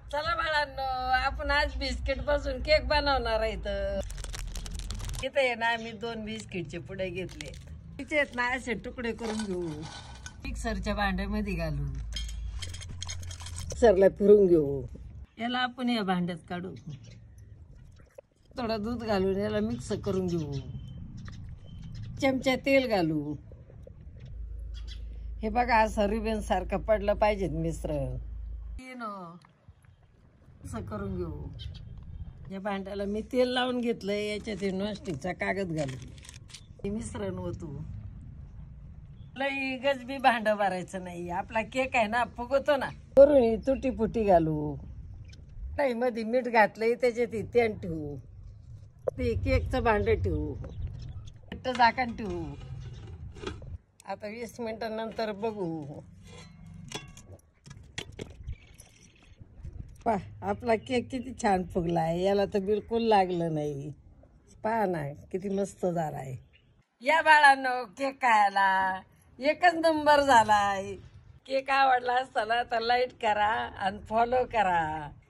चला बाळांनो, आपण आज बिस्किट पासून केक बनवणार आहे. इथे आहे ना, मी 2 बिस्किटचे पुडे घेतले. तिचे ना असे तुकडे करून घेऊ. मिक्सरच्या भांड्यामध्ये घालू, मिक्सरला फिरून घेऊ. याला आपण या भांड्यात काढू. थोडं दूध घालून याला मिक्स करून घेऊ. चमचा तेल घालू. हे बघा, असं रिबन सारखं पडलं पाहिजे मिश्रण. असं करून घेऊ. या भांड्याला मी तेल लावून घेतलंय. याच्यात नॉनस्टिकचा कागद घालू. हे मिश्रण ओतू. लई गजबी भांड भरायचं नाही. आपला केक आहे ना, फुगतो ना. वरून तुटी फुटी घालू. नाही मध्ये मीठ घातलंय, त्याच्यात तेल ठेवू. ते केकचं भांड ठेवू. झाकण ठेवू. आता 20 मिनिटांनंतर बघू. पहा आपला केक किती छान फुगलाय. याला तर बिलकुल लागलं नाही. पहा ना किती मस्त झालाय. या बाळांनो, केक खायला एकच नंबर झालाय. केक आवडला असताना तर लाईक करा आणि फॉलो करा.